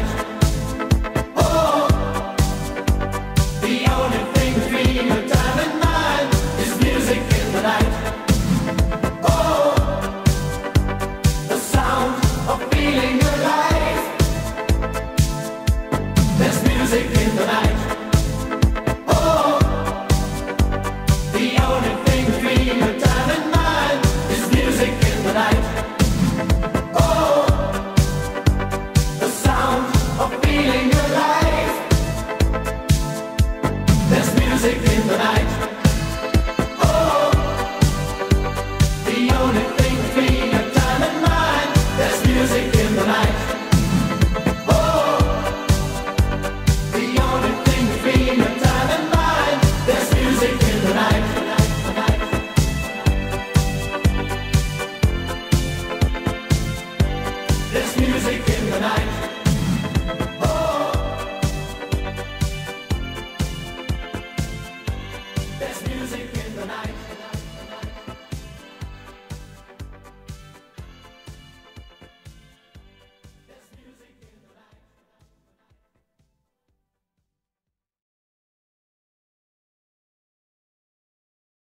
Oh, the only thing between your time and mine is music in the night. Oh, the sound of feeling alive. There's music in the night. Oh, the only thing between your time and mine is music in the night. Oh, the sound of feeling alive. There's music in the night. Oh, the only thing between your time and mine. There's music in the night. Oh, the only thing between your time and mine. There's music in the night. There's music in the night. Oh, there's music.